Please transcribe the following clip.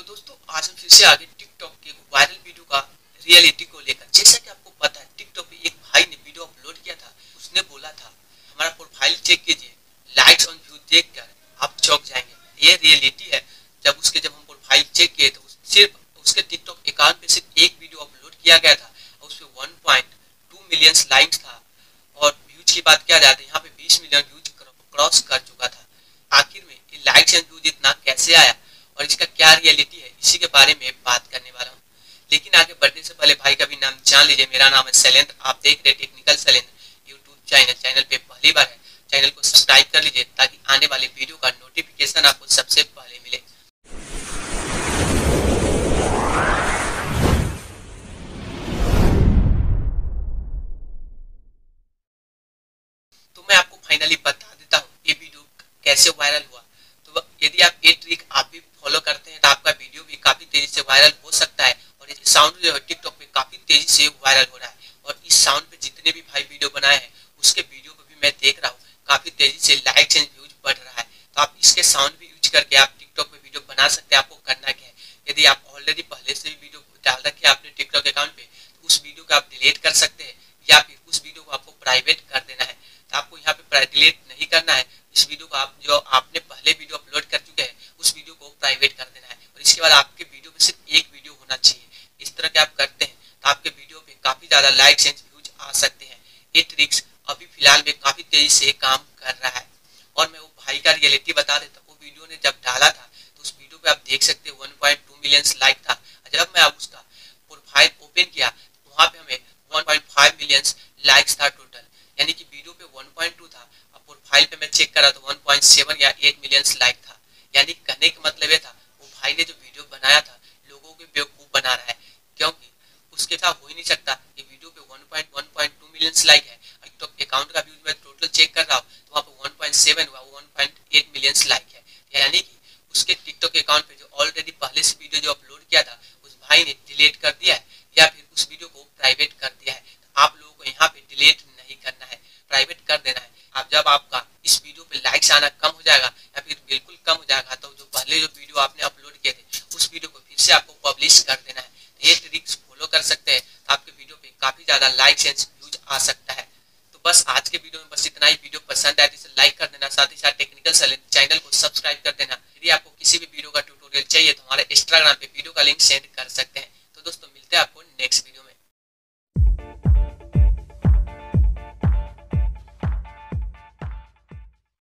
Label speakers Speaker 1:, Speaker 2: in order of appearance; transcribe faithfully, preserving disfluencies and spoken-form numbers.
Speaker 1: दोस्तों आज हम फिर से आगे टिकटॉक के वायरल वीडियो का रियलिटी को लेकर। जैसा कि आपको पता है टिकटॉक पे एक भाई ने वीडियो अपलोड किया था। उसने बोला था हमारा प्रोफाइल चेक कीजिए, लाइक्स और व्यूज देखकर आप चौंक जाएंगे। ये रियलिटी है। जब उसके जब हम प्रोफाइल चेक किए तो सिर्फ उसके टिकटॉक अकाउंट पे सिर्फ एक वीडियो अपलोड किया गया था और उस पर one point two million likes था और व्यूज की बात किया जाए तो यहाँ पे बीस मिलियन व्यूज क्रॉस कर चुका था। आखिर में ये लाइक्स एंड व्यूज इतना कैसे आया और इसका क्या रियलिटी है, इसी के बारे में बात करने वाला हूँ। लेकिन आगे बढ़ने से पहले भाई का भी नाम जान लीजिए। मेरा नाम है शैलेंद्र, आप देख रहे technical Shailendra YouTube channel. Channel पे पहली बार है, चैनल को सब्सक्राइब कर लीजिए ताकि आने वाले वीडियो का नोटिफिकेशन आपको सबसे पहले मिले। तो मैं आपको फाइनली बता देता हूँ ये वीडियो कैसे वायरल हुआ। तो यदि आप ये ट्रिक आप भी फॉलो करते हैं तो आपका वीडियो भी काफी तेजी से वायरल हो सकता है। और ये साउंड जो है टिकटॉक पे काफी तेजी से वायरल हो रहा है और इस साउंड पे जितने भी भाई वीडियो बनाए हैं उसके वीडियो पे भी मैं देख रहा हूँ काफी तेजी से लाइक्स एंड व्यूज बढ़ रहा है। तो आप इसके साउंड भी यूज करके आप टिकटॉक पे वीडियो बना सकते हैं। आपको करना क्या है, यदि आप ऑलरेडी पहले से भी वीडियो डाल रखे आपने टिकटॉक अकाउंट पे तो उस वीडियो को आप डिलीट कर सकते हैं या फिर उस वीडियो को आपको प्राइवेट कर देना है। तो आपको यहाँ पे डिलीट नहीं करना है, इस वीडियो को आप जो आपने पहले वीडियो अपलोड कर चुके हैं उस वीडियो को प्राइवेट कर देना है और इसके बाद आपके वीडियो में सिर्फ एक वीडियो होना चाहिए। इस तरह के आप करते हैं तो आपके वीडियो पे काफी ज्यादा लाइक्स एंड व्यूज आ सकते हैं। ये ट्रिक्स अभी फिलहाल में काफी तेजी से काम कर रहा है। और मैं वो भाई का रियलिटी बता देता हूँ। वो वीडियो ने जब डाला था तो उस वीडियो पे आप देख सकते हैं one point two million like था। जब मैं आप उसका प्रोफाइल ओपन किया तो वहाँ पे हमें one point five million likes था टोटल, यानी कि वीडियो पे वन पॉइंट टू था। अब प्रोफाइल पे मैं चेक करा तो वन पॉइंट सेवन या एट मिलियन लाइक था। यानी कहने का मतलब ये था वो भाई ने जो वीडियो बनाया था लोगों को बेवकूफ बना रहा है, क्योंकि उसके साथ हो ही नहीं सकता। ये वीडियो पे one point two million like है। टिकटॉक अकाउंट का व्यूज मैं टोटल चेक कर रहा हूँ तो वहाँ पे वन पॉइंट सेवन हुआ, one point eight million like है। यानी कि उसके टिकटॉक अकाउंट पे जो ऑलरेडी पहले से वीडियो जो अपलोड किया था उस भाई ने डिलीट कर दिया है या फिर उस वीडियो को प्राइवेट कर दिया है। तो आप लोगों को यहाँ पे डिलीट नहीं करना है, प्राइवेट कर देना है। आप जब आपका इस वीडियो पे लाइक्स आना कम हो जाएगा या फिर बिल्कुल कम हो जाएगा तो जो पहले जो वीडियो आपने अपलोड किए थे उस वीडियो को फिर से आपको पब्लिश कर देना है। तो ये ट्रिक्स फॉलो कर सकते हैं तो आपके वीडियो पे काफी ज्यादा लाइक्स एंड व्यूज आ सकता है। तो बस आज के वीडियो में बस इतना ही। वीडियो पसंद आए तो इसे लाइक कर देना, साथ ही साथ टेक्निकल शैलेंद्र चैनल को सब्सक्राइब कर देना। यदि आपको किसी भी वीडियो का ट्यूटोरियल चाहिए तो हमारे इंस्टाग्राम पे वीडियो का लिंक सेंड कर सकते हैं। तो दोस्तों मिलते हैं आपको नेक्स्ट वीडियो।